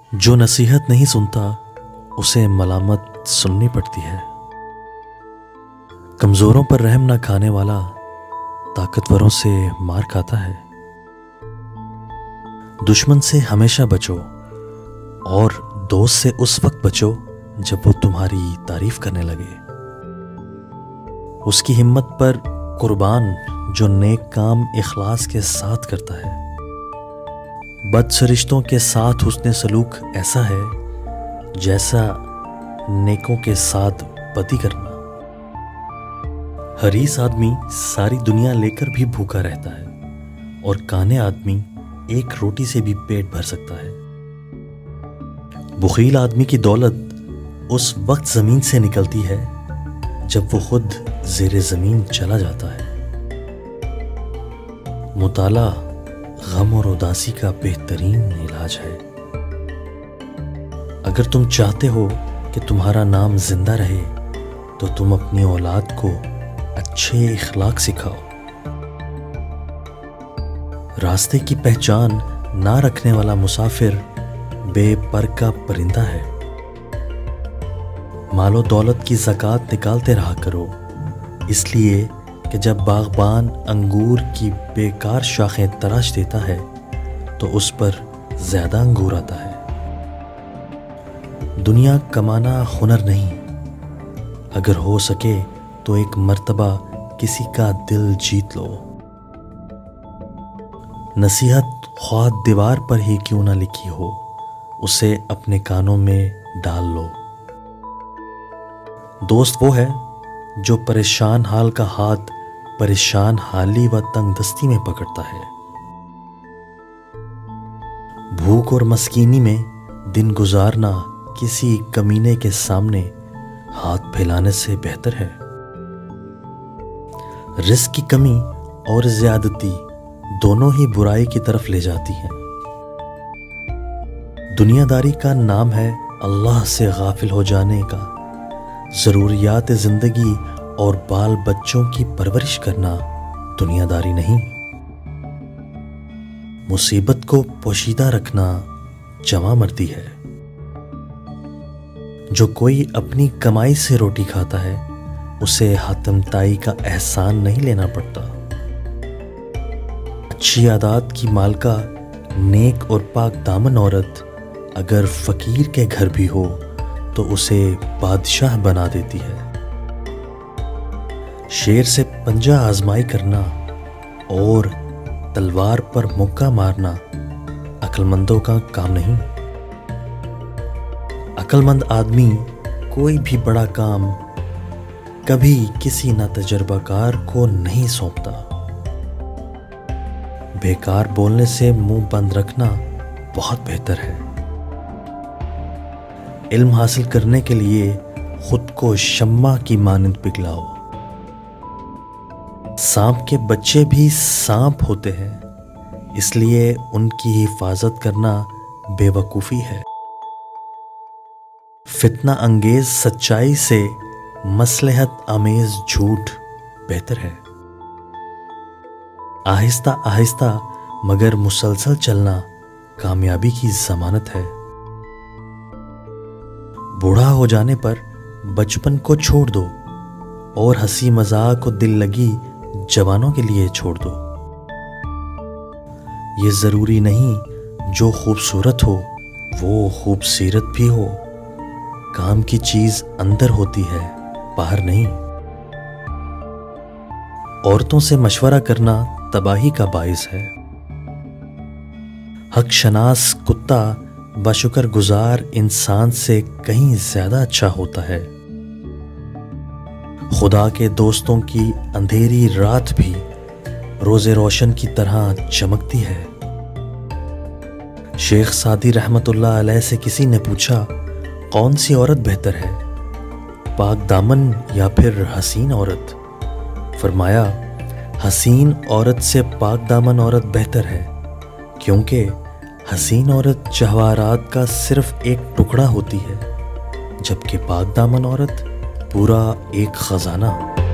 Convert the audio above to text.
جو نصیحت نہیں سنتا اسے ملامت سننی پڑتی ہے۔ کمزوروں پر رحم نہ کھانے والا طاقتوروں سے مار کھاتا ہے۔ دشمن سے ہمیشہ بچو اور دوست سے اس وقت بچو جب وہ تمہاری تعریف کرنے لگے۔ اس کی ہمت پر قربان جو نیک کام اخلاص کے ساتھ کرتا ہے۔ بد سرشتوں کے ساتھ حسن سلوک ایسا ہے جیسا نیکوں کے ساتھ بدی کرنا۔ حریص آدمی ساری دنیا لے کر بھی بھوکا رہتا ہے اور کانے آدمی ایک روٹی سے بھی پیٹ بھر سکتا ہے۔ بخیل آدمی کی دولت اس وقت زمین سے نکلتی ہے جب وہ خود زیر زمین چلا جاتا ہے۔ مطالعہ غم اور اداسی کا بہترین علاج ہے۔ اگر تم چاہتے ہو کہ تمہارا نام زندہ رہے تو تم اپنی اولاد کو اچھے اخلاق سکھاؤ۔ راستے کی پہچان نہ رکھنے والا مسافر بے پر کا پرندہ ہے۔ مال و دولت کی زکوٰۃ نکالتے رہا کرو، اس لیے کہ جب باغبان انگور کی بیکار شاخیں تراش دیتا ہے تو اس پر زیادہ انگور آتا ہے۔ دنیا کمانا ہنر نہیں، اگر ہو سکے تو ایک مرتبہ کسی کا دل جیت لو۔ نصیحت خواہ دیوار پر ہی کیوں نہ لکھی ہو، اسے اپنے کانوں میں ڈال لو۔ دوست وہ ہے جو پریشان حال کا ہاتھ پریشان حالی و تنگ دستی میں پکڑتا ہے۔ بھوک اور مسکینی میں دن گزارنا کسی کمینے کے سامنے ہاتھ پھیلانے سے بہتر ہے۔ رزق کی کمی اور زیادتی دونوں ہی برائی کی طرف لے جاتی ہیں۔ دنیا داری کا نام ہے اللہ سے غافل ہو جانے کا۔ ضروریات زندگی اور بال بچوں کی پرورش کرنا دنیا داری نہیں۔ مصیبت کو پوشیدہ رکھنا جوان مردی ہے۔ جو کوئی اپنی کمائی سے روٹی کھاتا ہے اسے حاتم تائی کا احسان نہیں لینا پڑتا۔ اچھی عادات کی مالکہ نیک اور پاک دامن عورت اگر فقیر کے گھر بھی ہو تو اسے بادشاہ بنا دیتی ہے۔ شیر سے پنجہ آزمائی کرنا اور تلوار پر مکہ مارنا عقل مندوں کا کام نہیں۔ عقل مند آدمی کوئی بھی بڑا کام کبھی کسی ناتجربہ کار کو نہیں سونپتا۔ بیکار بولنے سے منہ بند رکھنا بہت بہتر ہے۔ علم حاصل کرنے کے لیے خود کو شمع کی مانند پگھلاؤ۔ سانپ کے بچے بھی سانپ ہوتے ہیں، اس لیے ان کی حفاظت کرنا بے وقوفی ہے۔ فتنہ انگیز سچائی سے مصلحت آمیز جھوٹ بہتر ہے۔ آہستہ آہستہ مگر مسلسل چلنا کامیابی کی ضمانت ہے۔ بوڑھا ہو جانے پر بچپن کو چھوڑ دو اور ہنسی مذاق و دل لگی جوانوں کے لیے چھوڑ دو۔ یہ ضروری نہیں جو خوبصورت ہو وہ خوبصیرت بھی ہو۔ کام کی چیز اندر ہوتی ہے، باہر نہیں۔ عورتوں سے مشورہ کرنا تباہی کا باعث ہے۔ حق شناس کتا بشکر گزار انسان سے کہیں زیادہ اچھا ہوتا ہے۔ خدا کے دوستوں کی اندھیری رات بھی روز روشن کی طرح چمکتی ہے۔ شیخ سعدی رحمت اللہ علیہ سے کسی نے پوچھا کون سی عورت بہتر ہے، پاک دامن یا پھر حسین عورت؟ فرمایا حسین عورت سے پاک دامن عورت بہتر ہے، کیونکہ حسین عورت جواہرات کا صرف ایک ٹکڑا ہوتی ہے، جبکہ پاک دامن عورت پورا ایک خزانہ۔